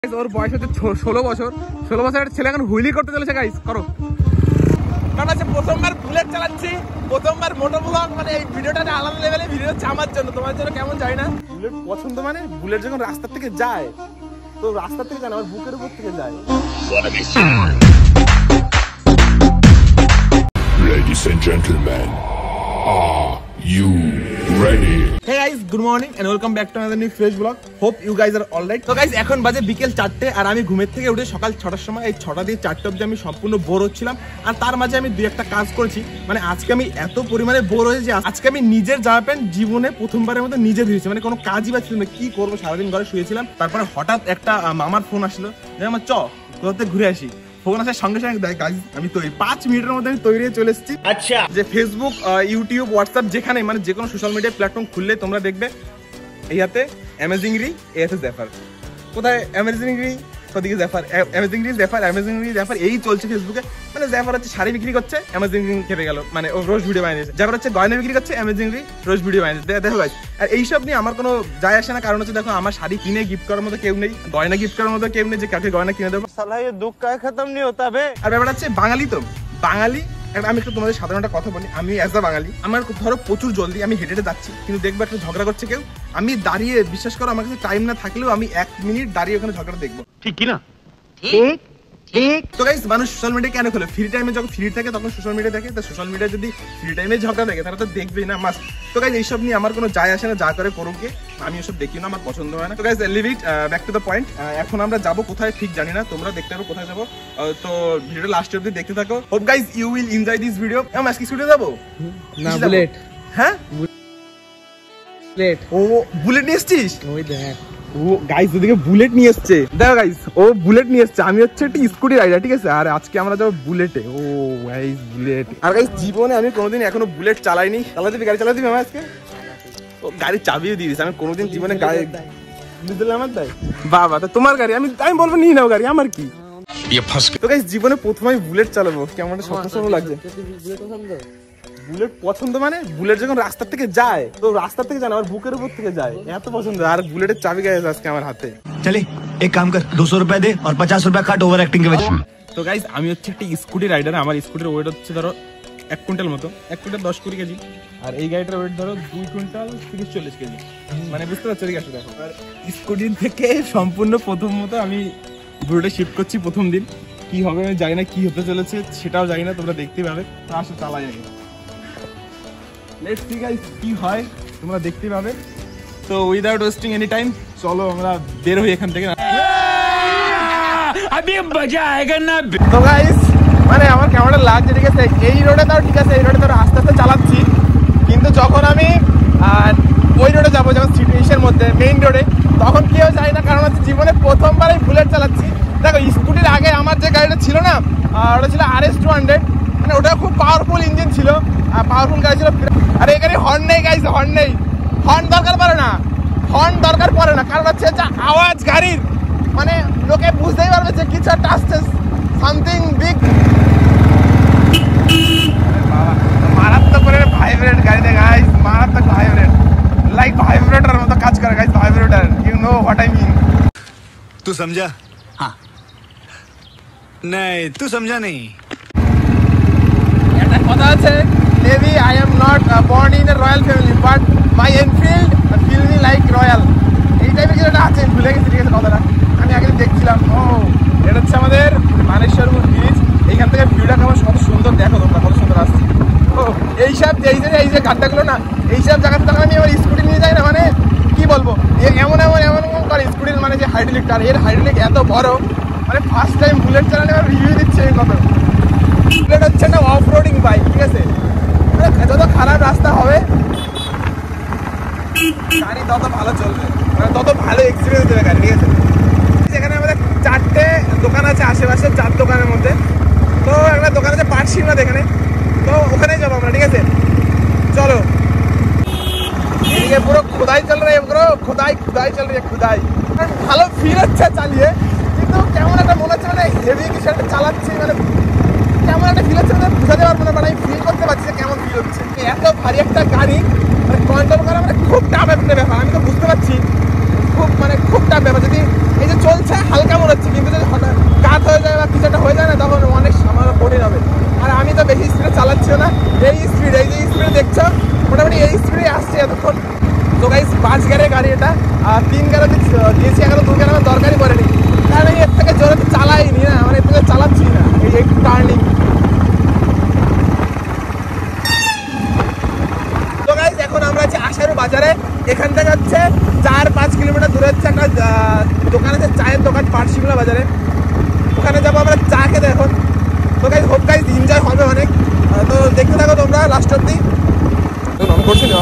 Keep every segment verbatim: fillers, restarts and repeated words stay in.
ওর বয়স হচ্ছে ষোলো বছর ষোলো বছর একটা ছেলে এখন হুইলি করতে চলেছে গাইস করো। কারণ আছে প্রথমবার বুলেট চালাচ্ছি, প্রথমবার মোটো ব্লগ, মানে এই ভিডিওটা আলাদা লেভেলে ভিডিও হচ্ছে আমার জন্য, তোমার জন্য কেমন জানি না। বুলেট পছন্দ মানে বুলেট যখন রাস্তা থেকে যায় তো রাস্তা থেকে যায় না, আমার বুকের উপর থেকে যায়। Ladies and gentlemen, are you ready? Hey guys, good morning and welcome back to another new fresh vlog. Hope you guys are all right. So guys, এখন বাজে বিকেল চারটে আর আমি ঘুমের থেকে উঠে সকাল ছটার সময় এই ছটা দিয়ে চারটে অবধি আমি সম্পূর্ণ বোর হচ্ছিলাম। আর তার মাঝে আমি দুই একটা কাজ করেছি, মানে আজকে আমি এত পরিমাণে বোর হয়েছি যে আজকে আমি নিজের জামা প্যান্ট জীবনে প্রথমবারের মতো নিজে ধুয়েছি, মানে কোনো কাজই পাচ্ছিলাম না, কি করবো, সারাদিন ঘরে শুয়েছিলাম। তারপরে হঠাৎ একটা মামার ফোন আসলো যে আমার চ কোথাতে ঘুরে আসি। ফোন আসার সঙ্গে সঙ্গে দেখ গাইস আমি তৈরি, পাঁচ মিনিটের মধ্যে আমি তৈরি হয়ে চলে এসেছি। আচ্ছা, যে ফেসবুক, ইউটিউব, হোয়াটসঅ্যাপ, যেখানে মানে যে কোনো সোশ্যাল মিডিয়া প্ল্যাটফর্ম খুললে তোমরা দেখবে এই হাতে অ্যামেজিং রি, এই হাতে জ্যাফার। কোথায় অ্যামেজিং রি, ওদিকে জ্যাফার, অ্যামেজিং রি জ্যাফার, অ্যামেজিং রি জ্যাফার, এই চলছে ফেসবুকে। মানে জ্যাফার হচ্ছে শাড়ি বিক্রি করছে, অ্যামেজিং রি খেপে গেল, মানে ও রোজ ভিডিও বানিয়েছে। জ্যাফার হচ্ছে গয়না বিক্রি করছে, অ্যামেজিং রি রোজ ভিডিও বানিয়েছে। দেখো গাইস, আর এইসব নিয়ে আমার কোনো যায় আসে না, কারণ হচ্ছে দেখো আমার শাড়ি কিনে গিফট করার মতো কেউ নেই, গয়না গিফট করার মতো কেউ নেই যে কাকে গয়না কিনে দেবো। সালা ये दुख का खत्म नहीं होता बे। আর ব্যাপারটা হচ্ছে বাঙালি তো বাঙালি, আমি একটু তোমাদের সাধারণ একটা কথা বলি, আমি অ্যাজ আ বাঙালি আমার ধরো প্রচুর জলদি, আমি হেঁটে হেঁটে যাচ্ছি কিন্তু দেখবো একটা ঝগড়া করছে কেউ, আমি দাঁড়িয়ে, বিশ্বাস করো আমার কাছে টাইম না থাকলেও আমি এক মিনিট দাঁড়িয়ে ওখানে ঝগড়া দেখবো, ঠিক কি না? ঠিক ঠিক। তো গাইস, মানুষ সোশ্যাল মিডিয়া কেন খোলে? ফ্রি টাইমে যখন ফ্রি থাকে তখন সোশ্যাল মিডিয়া দেখে, তো সোশ্যাল মিডিয়া যদি ফ্রি টাইমে ঝগড়া দেখে তাহলে তো দেখবেই না, মাস্ট। তো গাইস, এইসব নিয়ে আমার কোনো যায় আসে না, যা করে করুক, আমি এসব দেখি না, আমার পছন্দ হয় না। তো guys, leave it, back to the point. এখন আমরা যাবো কোথায় ঠিক জানি না, তোমরা দেখতে পাবো কোথায় যাবো। তো ভিডিওটা লাস্ট অবধি দেখতে থাকো। Hope guys you will enjoy this video. আমি আজকে স্টুডিও যাবো না, বুলেট। হ্যাঁ বুলেট। ও বুলেট নিয়ে এসেছিস? ওই দেখ, ও গাইস ওদিকে বুলেট নিয়ে এসছে, দেখো গাইস ও বুলেট নিয়ে এসছে, আমি হচ্ছে একটা স্কুটি রাইডার, ঠিক আছে? আর আজকে আমরা যাবো বুলেটে। ও গাইস বুলেট। আর গাইস জীবনে আমি কোনোদিন এখনো বুলেট চালাইনি। চালাতে দিবি? গাড়ি চালাতে দিবি আমার আজকে? ও গাড়ির চাবিও দিয়ে দিস, আমি কোনোদিন জীবনে গাড়ি দিলে আমার দেয় বাবা। তো তোমার গাড়ি, আমি আমি বলবো নিয়ে নাও গাড়ি, আমার কি। তো গাইস জীবনে প্রথমে আমি বুলেট চালাবো, কেমন একটা স্বপ্ন স্বপ্ন লাগছে। বুলেট পছন্দ মানে বুলেট যখন রাস্তা থেকে যায় তো রাস্তা থেকে যায় না, আমার বুকের উপর থেকে যায়, এত পছন্দ। আর বুলেটের চাবি গাইস আজকে আমার হাতে। চলে এক কাম কর, দুশো রুপিয়া দে আর পঞ্চাশ রুপিয়া কাট ওভার অ্যাক্টিং কে বজে। তো গাইস আমি হচ্ছে একটা স্কুটি রাইডার, আমার স্কুটির ওয়েট হচ্ছে ধরো এক কুইন্টাল মতো, এক কুইন্টাল দশ কুড়ি কেজি। আর এই গাড়িটার ওয়েট ধরো দুই কুইন্টাল তিরিশ চল্লিশ কেজি, মানে বুঝতে পারছো? ঠিক আছে, দেখো আর স্কুটি থেকে সম্পূর্ণ প্রথম মতো আমি বুলেটে শিফট করছি। প্রথম দিন কি হবে আমি জানি না, কি হতে চলেছে সেটাও জানি না, তোমরা দেখতেই পাবে। তো আসো চালাই আগে, লেটস সি গাইস কি হয়, তোমরা দেখতে পাবে। তো উইদাউট ওয়েস্টিং এনি টাইম চলো আমরা বের হই এখান থেকে। अभी मजा आएगा ना। তো গাইস মানে আমার কেমনটা লাগছে, ঠিক আছে? এই রোডে তাও ঠিক আছে, এই রোডে তাও আস্তে আস্তে চালাচ্ছি, কিন্তু যখন আমি আর ওই রোডে যাবো, যখন সিটির মধ্যে মেইন রোডে, তখন কেউ যায় না, কারণ হচ্ছে জীবনে প্রথমবার আমি বুলেট চালাচ্ছি। দেখো স্কুটির আগে আমার যে গাড়িটা ছিল না, ওটা ছিল আর এস টু হান্ড্রেড, মানে ওটা খুব পাওয়ারফুল ইঞ্জিন ছিল, পাওয়ারফুল গাড়ি ছিল। আর এই গাড়ি হর্ন নেই গাইস, হর্ন নেই, হর্ন দরকার পড়ে না, হর্ন দরকার পড়ে না, কারণ হচ্ছে যে আওয়াজ গাড়ির, মানে লোকে বুঝতেই পারবে যে কিছু একটা আসছে, সামথিং বিগ। মারাত্মক করে ভাইব্রেট গাড়িতে গাইস, মারাত্মক ভাইব্রেট, লাইক ভাইব্রেটর মতো কাজ করে guys, vibrator, you know what I mean. तू समझा? हाँ नहीं तू समझा नहीं। একটা কথা আছে, maybe I am not born in a royal family but my Enfield feel me like royal, এই টাইপের কিছু একটা আছে, ভুলে গেছি, ঠিক আছে কথাটা। আমি আগে দেখছিলাম, ও এটা হচ্ছে আমাদের মানেশ্বরপুর ব্রিজ, এইখান থেকে ভিউটা কেমন কত সুন্দর, দেখো তোমরা কত সুন্দর আসছে। ও এইসব এই যে এই যে গাড্ডাগুলো না, এইসব জায়গাতে তখন আমি আমার স্কুটি নিয়ে যাই না, মানে কি বলবো, এমন এমন এমন এমন করে স্কুটির, মানে যে হাইড্রোলিকটা, এর হাইড্রোলিক এত বড়, মানে ফার্স্ট টাইম বুলেট চালানো আমার রিভিউ দিচ্ছে এই কত। বুলেট হচ্ছে না অফ রোডিং বাইক, ঠিক আছে? যত খারাপ রাস্তা হবে গাড়ি তত ভালো চলবে, মানে তত ভালো এক্সপিরিয়েন্স দেবে গাড়ি, ঠিক আছে? যেখানে আমাদের চারটে দোকান আছে আশেপাশে, চার দোকানের মধ্যে, তো একটা দোকান আছে পাটশিমাদ এখানে, তো ওখানেই যাবো আমরা, ঠিক আছে? চলো, এদিকে পুরো খোদাই চল রে, পুরো খোদাই খোদাই চল রে, খোদাই। ভালো ফিল হচ্ছে চালিয়ে, কিন্তু কেমন একটা মনে হচ্ছে মানে হেভি কিছু একটা চালাচ্ছি, মানে কেমন একটা ফিল হচ্ছে, মানে বোঝাতে পারবো না, মানে আমি ফিল করতে পারছি কেমন ফিল হচ্ছে। এত ভারী একটা গাড়ি মানে কন্ট্রোল করা মানে খুব টাফ একটা ব্যাপার, আমি তো বুঝতে পারছি খুব মানে খুব টাফ ব্যাপার। যদি এই যে চলছে হালকা মনে হচ্ছে, কিন্তু যদি হঠাৎ কাত হয়ে যায় বা কিছু একটা হয়ে যায় না, তখন অনেক আমার কঠিন হবে। আর আমি তো বেশি স্পিডে চালাচ্ছিও না, এই স্পিড এই যে স্পিডে দেখছো মোটামুটি এই স্পিডে আসছে এতক্ষণ। তো গাইস পাঁচ গিয়ারের গাড়ি এটা, আর তিন গিয়ারে দিয়েছি এখনো দু গিয়ার আমার দরকারই পড়েনি, কারণ আমি এর থেকে জোরে তো চালাইনি না, মানে এর থেকে চালাচ্ছি না। এই যে একটু টার্নিং। তো গাইস এখন আমরা আছি আশারু বাজারে, এখান থেকে হচ্ছে চার পাঁচ কিলোমিটার দূরে হচ্ছে একটা দোকান আছে, চায়ের দোকান পাটশিমলা বাজারে, ওখানে যাবো আমরা চা খেতে এখন। তো গাইস হোপ গাইস এনজয় হবে অনেক, তো দেখতে থাকো তোমরা লাস্ট অব্দি। মনে করছিল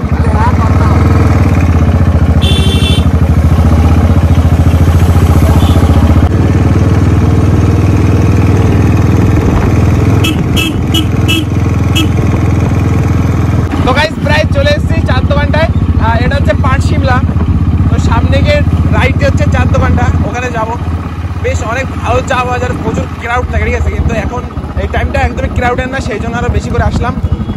তো গাইস প্রায় চলে এসেছি চার দোকানটায়। এটা হচ্ছে পাটশিমলা, তো সামনে গিয়ে রাইটে হচ্ছে চার দোকানটা, ওখানে যাব। বেশ অনেক ভালো চা বাজার, প্রচুর ক্রাউড থাকে, ঠিক আছে, কিন্তু এখন এই টাইমটা একদমই ক্রাউডের না, সেই জন্য আরো বেশি করে আসলাম।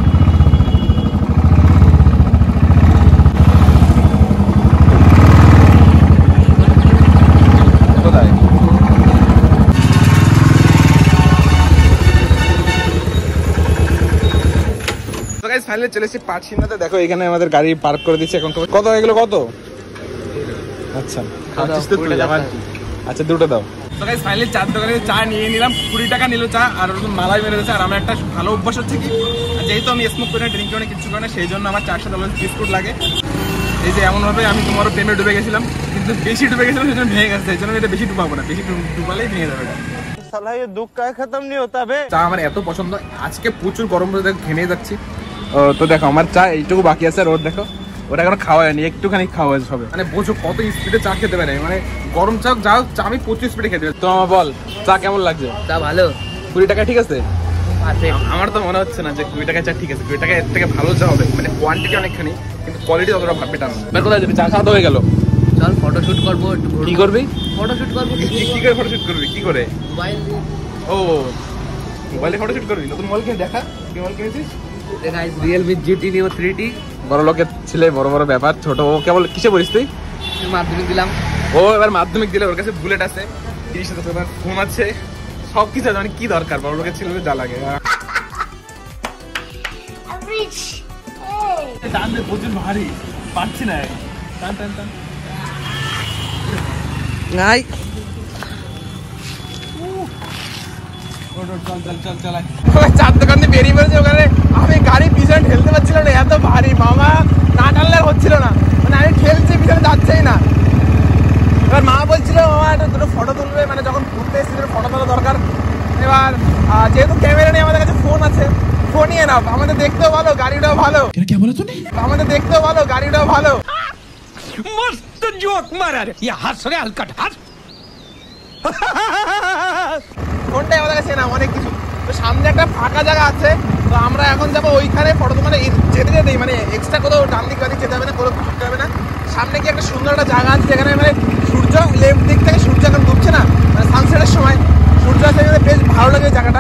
ফাইনালি চলে এসেছি পাটশিমলাতে। দেখো এখানে আমাদের গাড়ি পার্ক করে দিচ্ছে। এখন কত এগুলো কত? আচ্ছা আচ্ছা দুটো দাও। তো গাইস ফাইনালি চার দোকানে চা নিয়ে নিলাম, কুড়ি টাকা নিল চা, আর মালাই মেরে দিচ্ছে। আর আমার একটা ভালো অভ্যাস হচ্ছে কি, যেহেতু আমি স্মোক করি না, ড্রিঙ্ক করি না, কিছু করি না, সেই জন্য আমার চার সাথে বিস্কুট লাগে। এই যে এমনভাবে আমি তোমারও প্রেমে ডুবে গেছিলাম, কিন্তু বেশি ডুবে গেছিলাম, সেই জন্য ভেঙে গেছে। সেই জন্য এটা বেশি ডুবাবো না, বেশি ডুবালেই ভেঙে যাবে। साला ये दुख का खत्म नहीं होता बे। চা আমার এত পছন্দ, আজকে প্রচুর গরম রোদে ঘেমে যাচ্ছি। তো দেখো আমার চা এইটুকু বাকি আছে, আর ওর দেখো ওটা এখন খাওয়া হয়নি, একটুখানি খাওয়া হয়েছে সবে। মানে বোঝো কত স্পিডে চা খেতে পারে, মানে গরম চা যা চা আমি প্রচুর স্পিডে খেতে পারি। তো আমার বল চা কেমন লাগছে? চা ভালো, কুড়ি টাকা ঠিক আছে? পারফেক্ট। আমার তো মনে হচ্ছে না যে কুড়ি টাকা চা ঠিক আছে, কুড়ি টাকা এর থেকে ভালো চা হবে, মানে কোয়ান্টিটি অনেকখানি, কিন্তু কোয়ালিটি অতটা বেটার না। এবার কোথায় যাবি? চা খাওয়া হয়ে গেল, চল ফটোশুট করবো। কি করবি? ফটোশুট করবো। কি করে ফটোশুট করবি? কি করে? মোবাইল দিয়ে। ও মোবাইলে ফটোশুট করবি? নতুন মোবাইল কিনে দেখা, কি মোবাইল কিনেছিস? গাইস রিয়েলমি জি টি নিও থ্রি টি। বড় লোকের ছেলে, বড় বড় ব্যাপার, ছোট ও কেবল কিসে পড়িস তুই? মাধ্যমিক দিলাম। ও এবার মাধ্যমিক দিলে, ওর কাছে বুলেট আছে, তিরিশ হাজার টাকা ফোন আছে, সব কিছু আছে, মানে কি দরকার বড় লোকের ছেলে যা লাগে। প্রচুর ভারী, পারছি না। টান টান টান নাই চার দোকান দিয়ে বেরিয়ে পড়েছে ওখানে। আমি গাড়ি পিছনে ঠেলতে পারছিলাম না, এত ভারী, মামা না টানলে হচ্ছিল না, মানে আমি ঠেলছি পিছনে যাচ্ছেই না। এবার মা বলছিল মামা একটা দুটো ফটো তুলবে, মানে যখন ঘুরতে এসেছি দুটো ফটো তোলা দরকার। এবার যেহেতু ক্যামেরা নেই, আমাদের কাছে ফোন আছে, ফোন নিয়ে নাও, আমাদের দেখতেও ভালো, গাড়িটাও ভালো। আমাদের দেখতেও ভালো, গাড়িটাও ভালো। मस्त जोक मारा रे, ये हंस रे हलकट हंस। ফোনটাই আমাদের কাছে না অনেক কিছু। তো সামনে একটা ফাঁকা জায়গা আছে, তো আমরা এখন যাবো ওইখানে ফটো, মানে যেতে যেতেই মানে এক্সট্রা কোথাও ডান দিক বাদিক যেতে হবে না, কোনো ঘুরতে হবে না। সামনে কি একটা সুন্দর একটা জায়গা আছে, যেখানে মানে সূর্য লেফট দিক থেকে সূর্য এখন ডুবছে না, মানে সানসেটের সময় সূর্য আছে, বেশ ভালো লাগে জায়গাটা।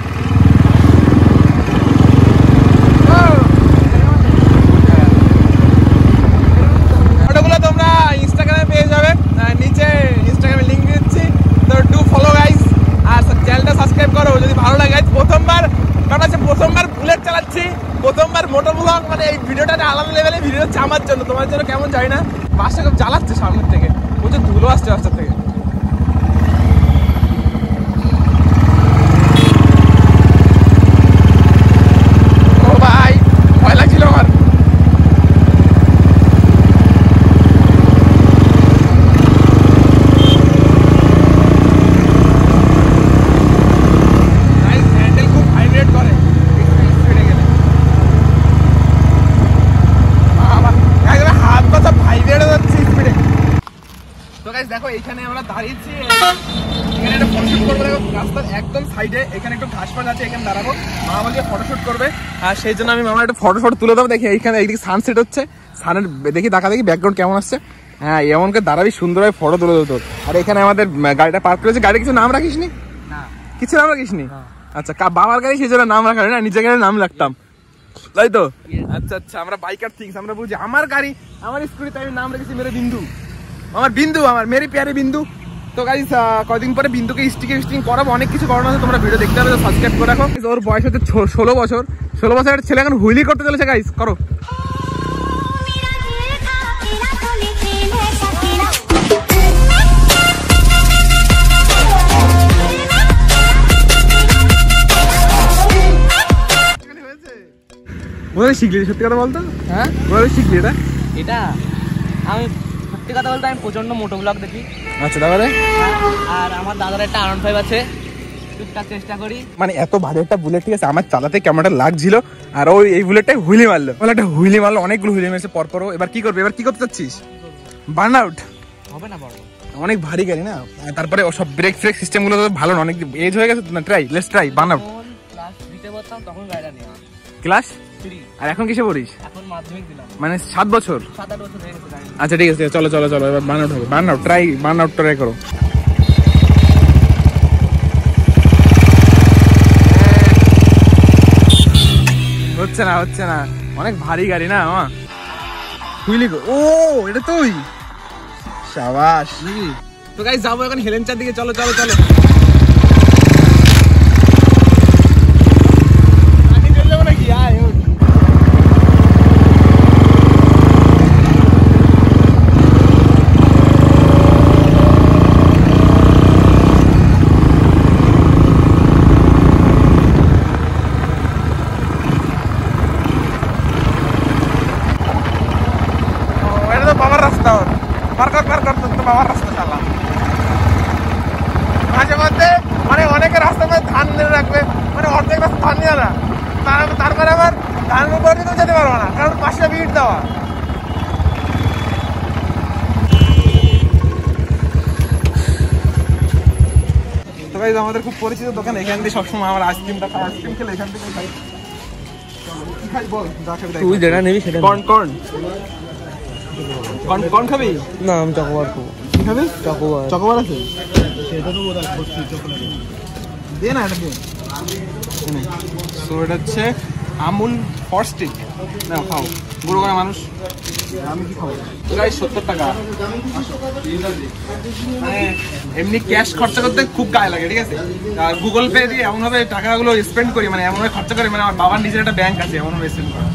ফটোগুলো তোমরা ইনস্টাগ্রামে পেয়ে যাবে, নিচে ইনস্টাগ্রামে লিঙ্ক দিচ্ছি, তো ডু ফলো গাইস, আর চ্যানেলটা সাবস্ক্রাইব করো যদি ভালো লাগে। প্রথমবার কারণ আছে, প্রথমবার বুলেট চালাচ্ছি, প্রথমবার মোটো ব্লগ, মানে এই ভিডিওটা আলাদা লেভেলে ভিডিও হচ্ছে আমার জন্য, তোমার জন্য কেমন জানি না। বাসটা খুব জ্বালাচ্ছে সামনের থেকে, প্রচুর ধুলো আসছে রাস্তার থেকে। ও ভাই ভয় লাগছিল আমার। দেখো এইখানে আমরা দাঁড়িয়েছি, এখানে একটা ফটোশুট করবো। দেখো রাস্তার একদম সাইডে এখানে একটু ঘাস পালা আছে, এখানে দাঁড়াবো, মামা বলছে ফটোশুট করবে, আর সেই জন্য আমি মামা একটা ফটো ফটো তুলে দেবো। দেখি এইখানে এইদিকে সানসেট হচ্ছে, সানের দেখি দেখা দেখি ব্যাকগ্রাউন্ড কেমন আসছে। হ্যাঁ এমন করে দাঁড়াবি, সুন্দরভাবে ফটো তুলে দেবো তোর। আর এখানে আমাদের গাড়িটা পার্ক করেছে, গাড়ি কিছু নাম রাখিস নি? কিছু নাম রাখিস নি? আচ্ছা বাবার গাড়ি সেই জন্য নাম রাখা হয় না, নিজের গাড়ির নাম রাখতাম, তাই তো? আচ্ছা আচ্ছা আমরা বাইকার থিংস আমরা বুঝি, আমার গাড়ি আমার স্কুটিতে আমি নাম রেখেছি মেরে বিন্দু। আমার বিন্দু, আমার মেরি প্যারে বিন্দু। তো গাইস কদিন পরে বিন্দুকে স্টিকিং স্টিকিং করাবো, অনেক কিছু করানো আছে, তোমরা ভিডিও দেখতে হবে, সাবস্ক্রাইব করে রাখো। ওর বয়স হচ্ছে ষোলো বছর, ষোলো বছরের ছেলে এখন হুইলি করতে চলেছে গাইস, করো। কোথায় শিখলি সত্যি কথা বলতো? হ্যাঁ কোথায় শিখলি এটা? এটা আমি সত্যি কথা বলতে আমি প্রচন্ড মোটো ব্লগ দেখি। আচ্ছা তারপরে আর আমার দাদার একটা আনন্দ ফাইভ আছে, টুকটাক চেষ্টা করি। মানে এত ভারী একটা বুলেট, ঠিক আছে, আমার চালাতে কেমনটা লাগছিল, আর ওই এই বুলেটটাই হুইলি মারলো, বলে একটা হুইলি মারলো, অনেকগুলো হুইলি মেরেছে পরপরও। এবার কি করবে, এবার কি করতে চাচ্ছিস? বার্ন আউট হবে না বড়, অনেক ভারী গাড়ি না, তারপরে সব ব্রেক ফ্রেক সিস্টেম গুলো ভালো না, অনেক এজ হয়ে গেছে না। Try let's try burn out. Class থ্রিতে পড়তাম তখন গাড়িটা নেওয়া। ক্লাস থ্রি, আর এখন কিসে পড়িস? এখন মাধ্যমিক দিলাম, মানে সাত বছর। সাত আট বছর হয়ে গেছে গাড়ি। আচ্ছা ঠিক আছে, চলো চলো চলো, এবার বার্ন আউট হবে। Burn out try, burn out try করো। হচ্ছে না হচ্ছে না, অনেক ভারী গাড়ি না আমা। হুইলি ও এটা তুই, শাবাশ। তো গাইস যাবো এখন হেলেঞ্চার দিকে, চলো চলো চলো। বাবার রাস্তা, পার কর পার কর, তো বাবার রাস্তা চালা। মাঝে মধ্যে মানে অনেকে রাস্তার মধ্যে ধান নিয়ে রাখবে, মানে অর্ধেক রাস্তা ধান নিয়ে না, তারপরে আবার ধানের উপর দিকেও যেতে পারবো না, কারণ পাশে ভিড় দেওয়া। তো গাইস আমাদের খুব পরিচিত দোকান, এখান থেকে সবসময় আমার আইসক্রিমটা খাই, আইসক্রিম খেলে এখান থেকে খাই। কি খাই বল, যা খাবি তুই যেটা নিবি সেটা। কর্ন কর্ন কর্ন কর্ন খাবি? না আমি চকোবার খাবো। কি খাবি? চকোবার। চকোবার আছে? সেটা তো বোধহয় ভর্তি চকোলেট। দে না এটা দে। সো এটা হচ্ছে আমুল ফরস্টিক। নাও খাও, বুড়ো করা মানুষ। আমি কি খাবো? প্রায় সত্তর টাকা। মানে এমনি ক্যাশ খরচা করতে খুব গায়ে লাগে, ঠিক আছে, আর গুগল পে দিয়ে এমনভাবে টাকাগুলো স্পেন্ড করি, মানে এমনভাবে খরচা করি, মানে আমার বাবার নিজের একটা ব্যাংক আছে, এমনভাবে স্পেন্ড করা।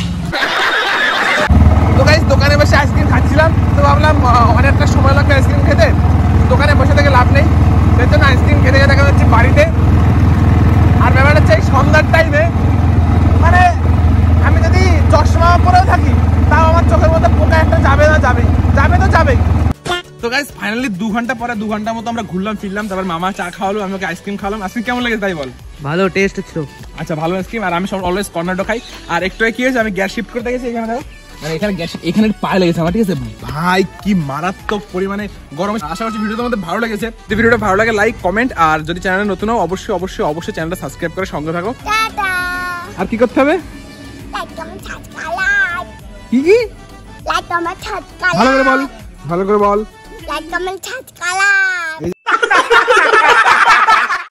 তো গাইস দোকানে বসে আইসক্রিম খাচ্ছিলাম, তো ভাবলাম অনেকটা সময় লাগবে আইসক্রিম খেতে, দোকানে বসে থেকে লাভ নেই, সেই জন্য আইসক্রিম খেতে খেতে দেখা যাচ্ছে বাড়িতে। আর ব্যাপারটা হচ্ছে সন্ধ্যার টাইমে, মানে আমি যদি চশমা পরেও থাকি তাও আমার চোখের মধ্যে পোকা একটা যাবে না, যাবে যাবে তো যাবে। তো গাইস ফাইনালি দু ঘন্টা পরে দু ঘন্টার মতো আমরা ঘুরলাম ফিরলাম, তারপর মামা চা খাওয়ালো, আমি ওকে আইসক্রিম খাওয়ালাম। আইসক্রিম কেমন লেগেছে তাই বল? ভালো টেস্ট ছিল। আচ্ছা ভালো আইসক্রিম, আর আমি সব অলওয়েজ কর্নারটো খাই। আর একটু কি হয়েছে, আমি গ্যাস শিফট করতে গেছি, এখানে দেখো মানে এখানে গ্যাস এখানে পায়ে লেগেছে আমার, ঠিক আছে ভাই, কি মারাত্মক পরিমাণে গরম। আশা করছি ভিডিওটা তোমাদের ভালো লেগেছে। যদি ভিডিওটা ভালো লাগে লাইক কমেন্ট, আর যদি চ্যানেলে নতুন হও অবশ্যই অবশ্যই অবশ্যই চ্যানেলটা সাবস্ক্রাইব করে সঙ্গে থাকো। আর কি করতে হবে? কি কি ভালো করে বল, ভালো করে বল।